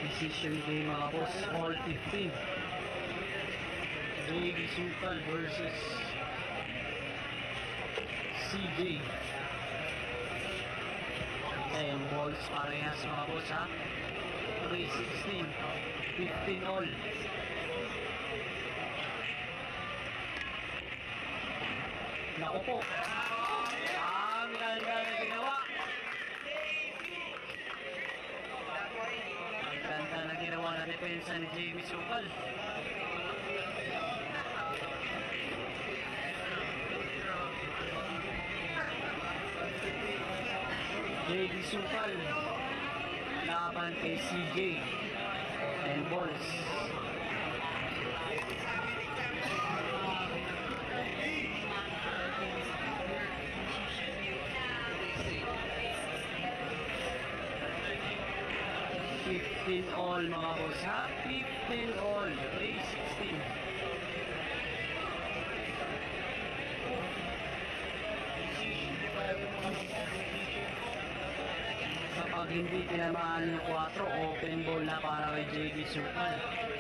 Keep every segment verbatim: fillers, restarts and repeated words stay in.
decision game mga boss. All fifteen. J D Sukal versus C J. Ayan, balls parehas mga boss ha. three sixteen. fifteen all. Naku po. Ah, ganda na ginawa. Ang ganda na ginawa na depensa ni J B Sukal. J D Sukal laban kay C J and balls. fifteen all mga boss ha. fifteen all. three sixteen. Kapag hindi tinamaan ng four, open ball na para kay J D Sukal.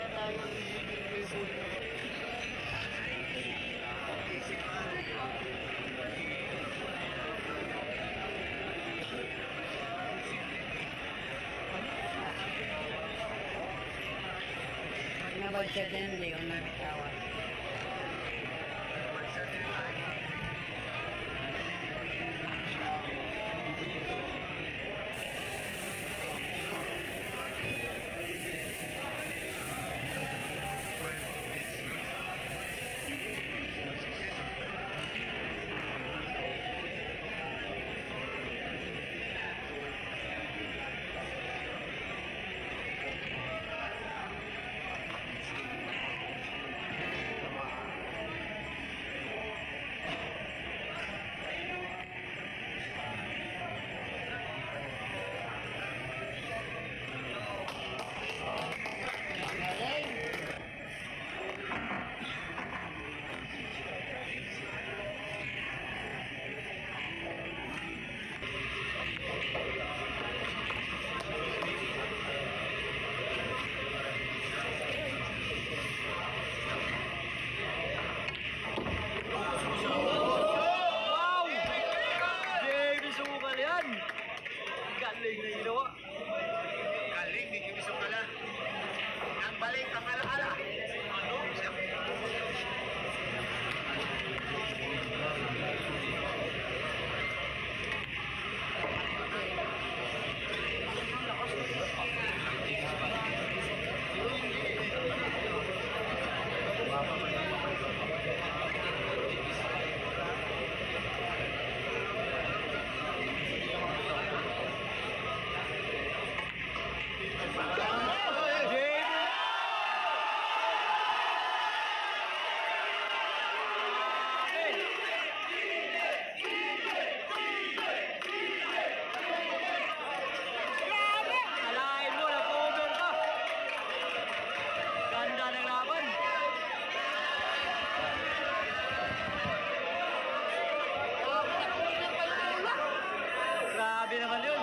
Nabudget din, hindi ko nagtawa. Galing na ginawa. Galing ni Jimmy Sukala. Ang balik ang alaala. Ano? Grabe naman yun.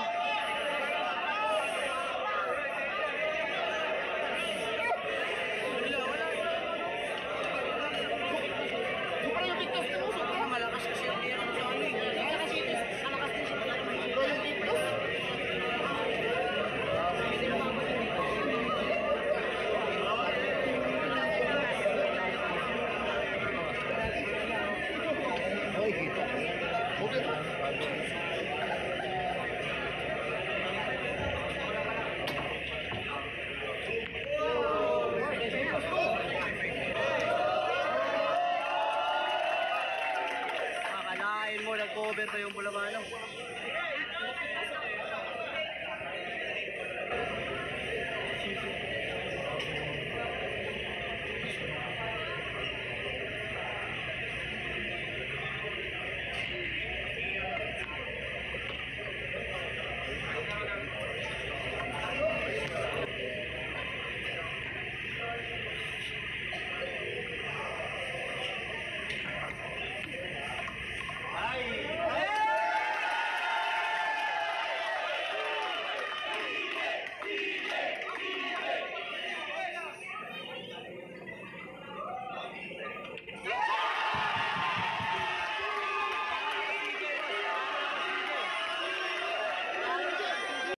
Malakas kasi yung tira mo sa ano. Malakas din siya. Malakas din siya. Akalain mo, nag-cover pa yung Bulamano.